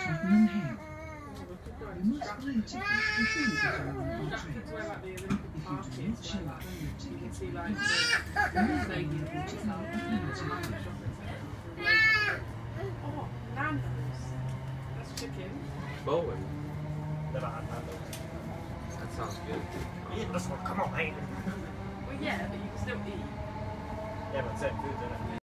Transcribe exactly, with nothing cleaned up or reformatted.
Tottenham Hale. You must buy a ticket before you get on the train. If you do not show up on your ticket, the lady will take out a penalty. Oh, Nando's. That's chicken. Bowen. Never had Nando's. That sounds good. Eat this one, come on, mate. Well, yeah, but you can still eat. Yeah, but same food, isn't it?